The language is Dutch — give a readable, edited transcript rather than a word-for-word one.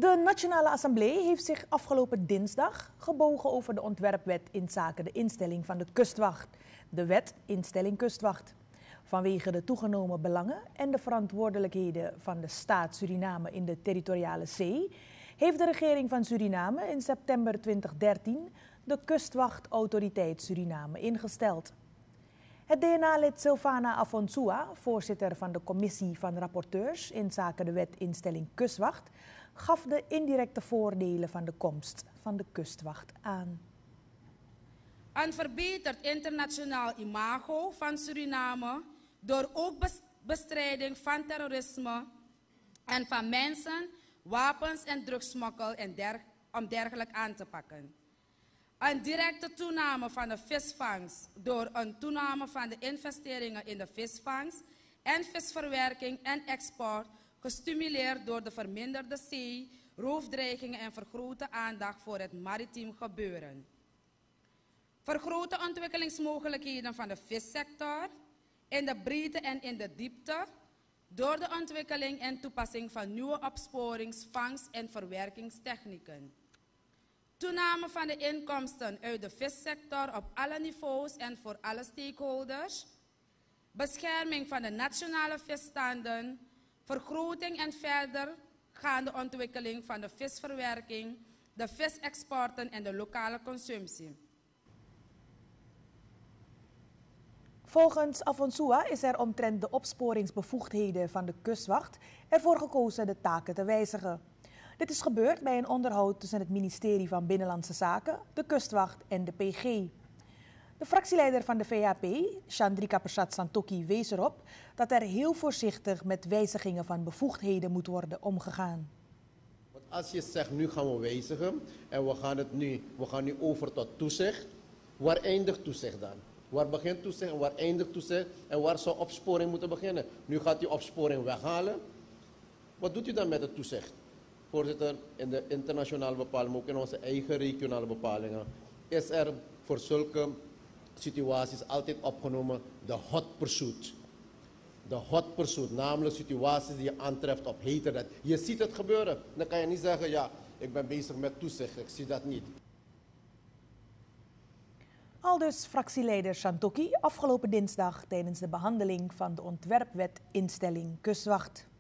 De Nationale Assemblée heeft zich afgelopen dinsdag gebogen over de ontwerpwet inzake de instelling van de kustwacht. De wet instelling kustwacht. Vanwege de toegenomen belangen en de verantwoordelijkheden van de staat Suriname in de territoriale zee, heeft de regering van Suriname in september 2013 de Kustwachtautoriteit Suriname ingesteld. Het DNA-lid Silvana Afonsua, voorzitter van de commissie van rapporteurs inzake de wet instelling kustwacht, gaf de indirecte voordelen van de komst van de kustwacht aan. Een verbeterd internationaal imago van Suriname door ook bestrijding van terrorisme en van mensen, wapens en drugssmokkel om dergelijk aan te pakken. Een directe toename van de visvangst door een toename van de investeringen in de visvangst en visverwerking en export, gestimuleerd door de verminderde zee, roofdreigingen en vergrote aandacht voor het maritiem gebeuren. Vergrote ontwikkelingsmogelijkheden van de vissector in de breedte en in de diepte door de ontwikkeling en toepassing van nieuwe opsporings-, vangst- en verwerkingstechnieken. Toename van de inkomsten uit de vissector op alle niveaus en voor alle stakeholders. Bescherming van de nationale visstanden. Vergroting en verdergaande ontwikkeling van de visverwerking, de visexporten en de lokale consumptie. Volgens Afonsua is er omtrent de opsporingsbevoegdheden van de kustwacht ervoor gekozen de taken te wijzigen. Dit is gebeurd bij een onderhoud tussen het ministerie van Binnenlandse Zaken, de kustwacht en de PG. De fractieleider van de VHP, Chandrika Persat Santokhi, wees erop dat er heel voorzichtig met wijzigingen van bevoegdheden moet worden omgegaan. Want als je zegt, nu gaan we wijzigen en we gaan nu over tot toezicht, waar eindigt toezicht dan? Waar begint toezicht en waar eindigt toezicht en waar zou opsporing moeten beginnen? Nu gaat u opsporing weghalen. Wat doet u dan met het toezicht? Voorzitter, in de internationale bepalingen, ook in onze eigen regionale bepalingen, is er voor zulke situaties altijd opgenomen de hot pursuit. De hot pursuit, namelijk situaties die je aantreft op heterheid. Je ziet het gebeuren. Dan kan je niet zeggen, ja, ik ben bezig met toezicht, ik zie dat niet. Aldus fractieleider Santokhi afgelopen dinsdag tijdens de behandeling van de ontwerpwet instelling kustwacht.